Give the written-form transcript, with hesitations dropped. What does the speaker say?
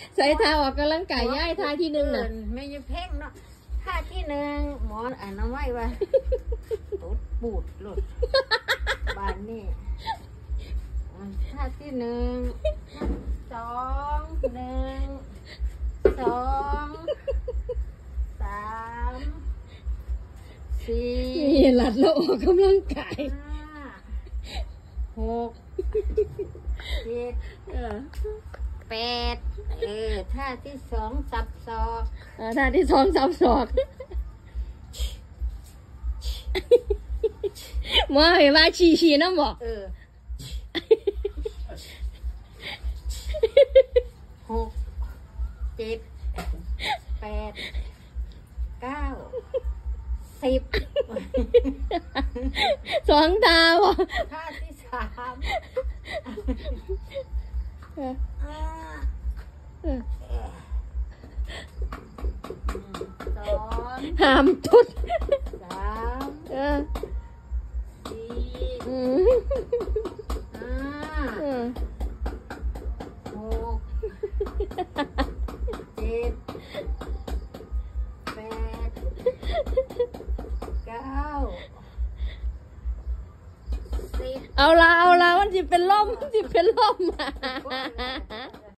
ใส่ท่าออกกำลังกายย่ายท่าที่หนึ่งน่ะไม่ยืเพ่งเนาะท่าที่หนึ่งหมอนอ่านเอาไว้ว่าตูดปูดหลุดบานนี่ท่าที่หนึ่งสองหนึ่งสองสามสี่หลัดแล้วออกกำลังกายหกเจ็ดแปดท่าที่สองสับศอกท่าที่สองสับศอกมาเห็นว่าฉีน้ำบอกหกเจ็ดแปดเก้าสิบสองท่าบอกท่าที่สามสองหามทุดสามสี่ห้าหกเจ็ดแปดเก้า10 เอาละมันจะเป็นล่ม